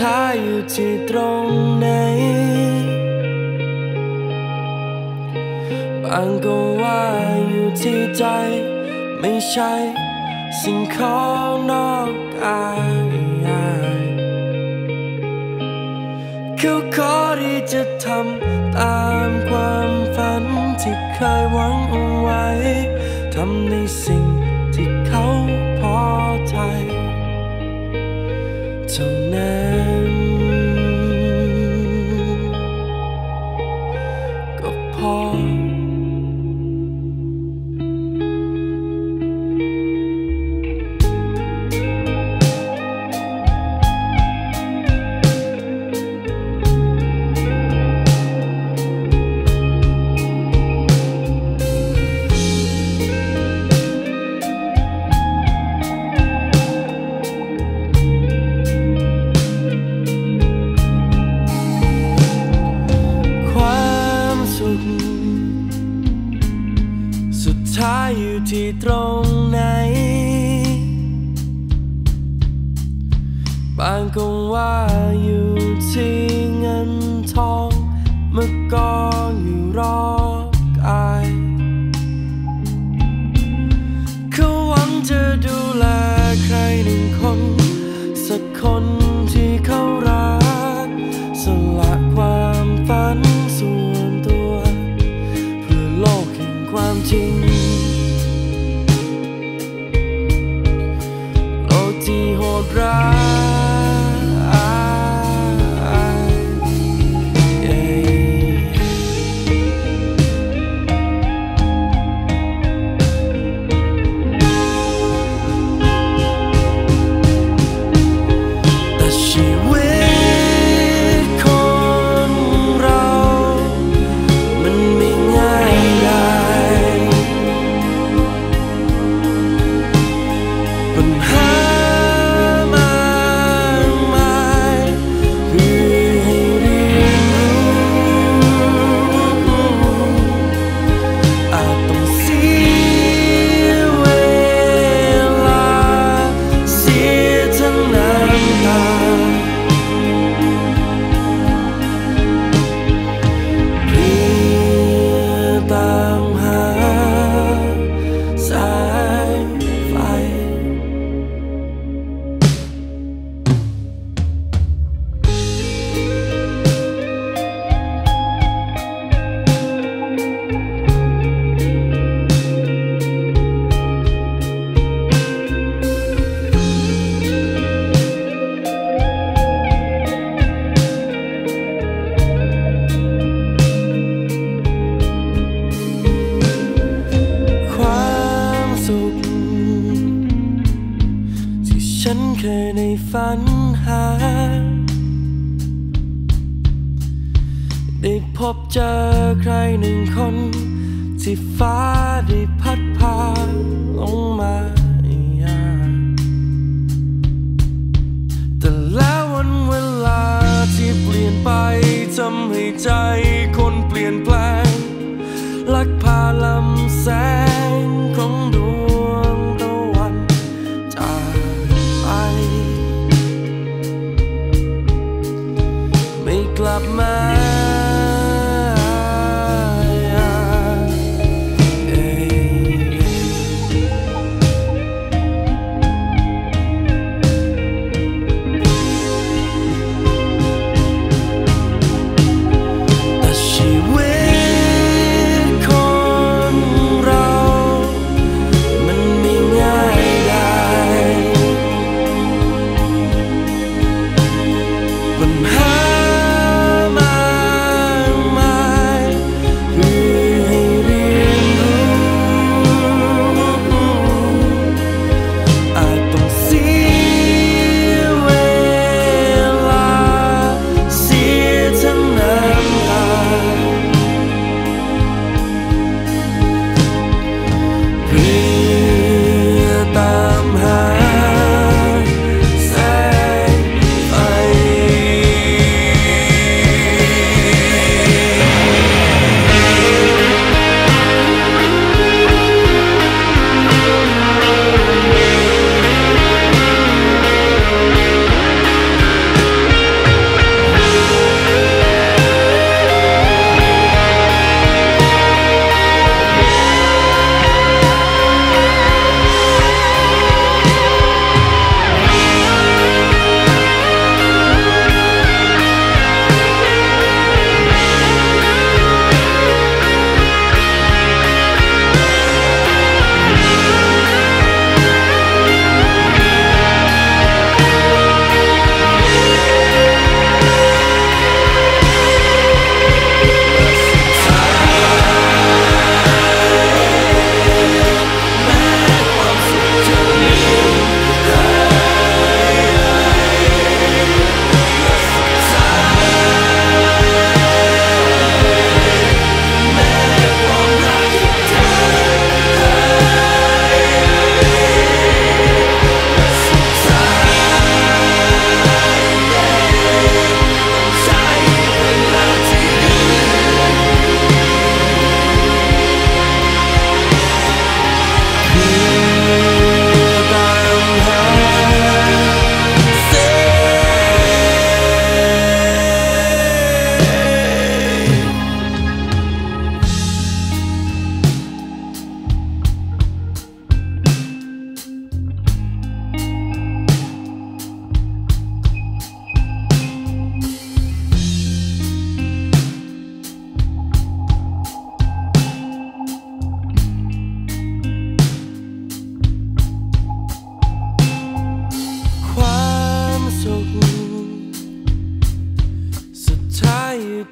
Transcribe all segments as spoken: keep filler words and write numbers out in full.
ท้ายอยู่ที่ตรงไหนบางก็ว่าอยู่ที่ใจไม่ใช่สิ่งของนอกกายเขาขอที่จะทำตามความฝันที่เคยหวังเอาไว้ทำในสิ่งที่เขาพอใจเท่านั้นก็พอสุดท้ายอยู่ที่ตรงไหนบางก็ว่าอยู่ที่เงินทองเมื่อกองอยู่รอบกายเขาหวังจะดูแลใครหนึ่งคนสักคนที่เขารักสละความฝันส่วนตัวเพื่อโลกแห่งความจริงโลกที่โหดร้ายฉันเคยในฝันหาได้พบเจอใครหนึ่งคนที่ฟ้าได้พัดพาลงมาแต่แล้ววันเวลาที่เปลี่ยนไปทำให้ใจคนเปลี่ยนแปลงลักพาลำแสงของดวงตะวันจากไปไม่กลับมาปัญหาม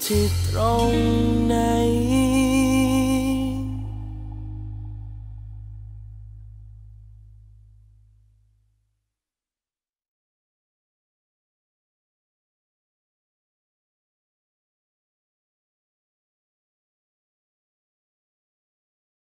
ที่ตรงนั้น